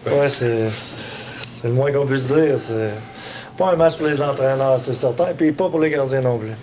Ouais, c'est le moins qu'on puisse dire. C'est pas un match pour les entraîneurs, c'est certain, puis pas pour les gardiens non plus.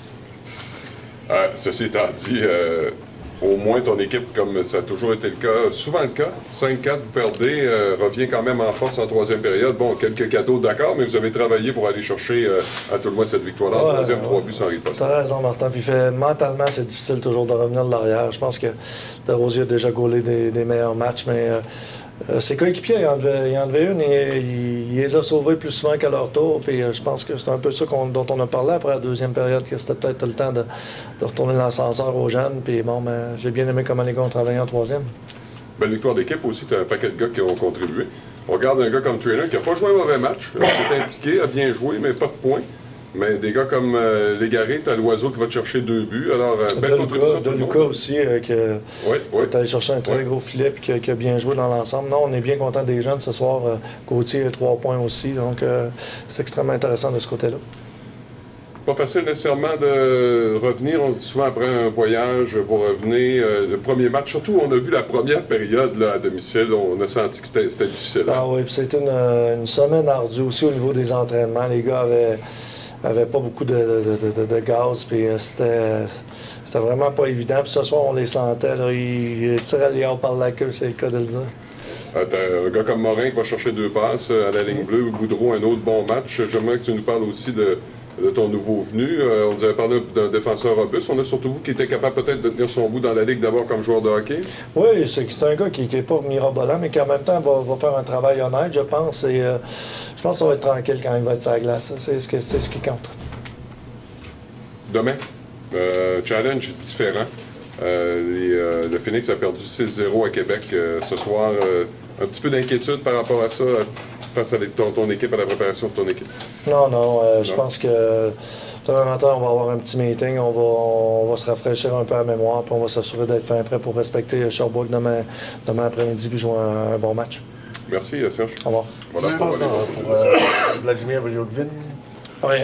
Ceci étant dit, au moins ton équipe, comme ça a toujours été le cas, souvent le cas, 5-4, vous perdez, revient quand même en force en troisième période. Bon, quelques cadeaux, d'accord, mais vous avez travaillé pour aller chercher à tout le moins cette victoire-là. En troisième, 3 buts sans riposte. T'as raison, Martin. Puis mentalement, c'est difficile toujours de revenir de l'arrière. Je pense que Desrosiers a déjà gaulé des meilleurs matchs, mais ses coéquipiers, il en devait une et il les a sauvés plus souvent qu'à leur tour. Puis je pense que c'est un peu ça dont on a parlé après la deuxième période, que c'était peut-être le temps de retourner l'ascenseur aux jeunes. Puis bon, ben, j'ai bien aimé comment les gars ont travaillé en troisième. Belle victoire d'équipe aussi, tu as un paquet de gars qui ont contribué. On regarde un gars comme Trainer qui n'a pas joué un mauvais match, s'est impliqué, a bien joué, mais pas de points. Mais des gars comme Légaré, tu as l'Oiseau qui va te chercher 2 buts. Alors, belle contribution. De Lucas aussi, qui est allé chercher un très gros filet et qui a bien joué dans l'ensemble. Non, on est bien content des jeunes ce soir. Gauthier a 3 points aussi. Donc, c'est extrêmement intéressant de ce côté-là. Pas facile nécessairement de revenir. On dit souvent après un voyage, vous revenez. Le premier match, surtout, on a vu la première période là, à domicile. On a senti que c'était difficile. Ah oui, puis c'était une semaine ardue aussi au niveau des entraînements. Les gars avaient pas beaucoup de gaz, puis c'était vraiment pas évident. Puis ce soir, on les sentait, là, ils tiraient les hauts par la queue, c'est le cas de le dire. T'as un gars comme Morin qui va chercher 2 passes à la ligne bleue, Boudreau, un autre bon match. J'aimerais que tu nous parles aussi de ton nouveau venu. On nous avait parlé d'un défenseur robuste. On a surtout vous qui était capable peut-être de tenir son bout dans la Ligue d'abord comme joueur de hockey. Oui, c'est un gars qui n'est pas mirobolant, mais qui en même temps va faire un travail honnête, je pense. Et je pense que ça va être tranquille quand il va être sur la glace. C'est ce qui compte. Demain, challenge différent. Le Phoenix a perdu 6-0 à Québec ce soir. Un petit peu d'inquiétude par rapport à ça face à ton équipe, à la préparation de ton équipe? Non. Je pense que demain matin, on va avoir un petit meeting. On va se rafraîchir un peu la mémoire, puis on va s'assurer d'être fin prêt pour respecter Sherbrooke demain après-midi puis jouer un bon match. Merci, Serge. Au revoir. Voilà pour Vladimir Bryukvin. Rien.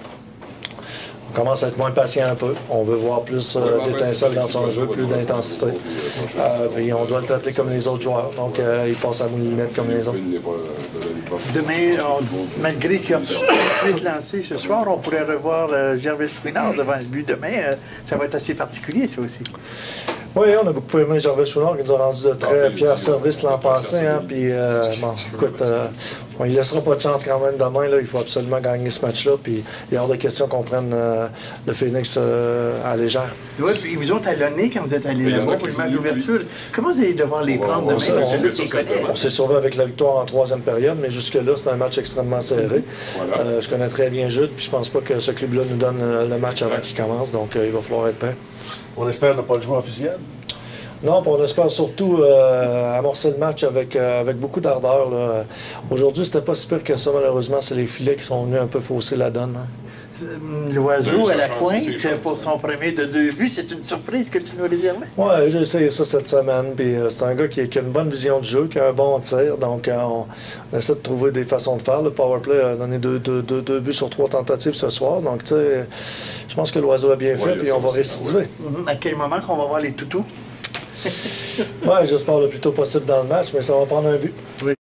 On commence à être moins patient un peu. On veut voir plus d'étincelles dans son jeu, plus d'intensité. Et on doit le traiter comme les autres joueurs. Donc, il passe à une limite comme les autres. Demain, malgré qu'il y a 8 lancés ce soir, on pourrait revoir Gervais Chouinard devant le but demain. Ça va être assez particulier, ça aussi. Oui, on a beaucoup aimé Gervais Chouinard qui nous a rendu de très fiers services l'an passé. Hein, puis, bon, écoute, on ne laissera pas de chance quand même demain. Là, il faut absolument gagner ce match-là. Puis, il est hors de question qu'on prenne le Phoenix à la légère. Oui, puis ils vous ont talonné quand vous êtes allé là-bas pour le match d'ouverture. Comment vous allez devoir les prendre demain? On s'est sauvé avec la victoire en troisième période, mais jusque-là, c'est un match extrêmement serré. Je connais très bien Jude, puis je pense pas que ce club-là nous donne le match avant qu'il commence. Donc, il va falloir être prêt. On espère ne pas le jouer officiel. Non, on espère surtout amorcer le match avec beaucoup d'ardeur. Aujourd'hui, c'était pas si pire que ça, malheureusement. C'est les filets qui sont venus un peu fausser la donne. Hein. L'Oiseau à la pointe pour son premier de 2 buts, c'est une surprise que tu nous réservais? Oui, j'ai essayé ça cette semaine. Puis c'est un gars qui a une bonne vision de jeu, qui a un bon tir. Donc on essaie de trouver des façons de faire. Le powerplay a donné 2 buts sur 3 tentatives ce soir. Donc tu sais, je pense que l'Oiseau a bien fait, puis on va récidiver. À quel moment qu'on va voir les toutous? Oui, j'espère le plus tôt possible dans le match, mais ça va prendre un but. Oui.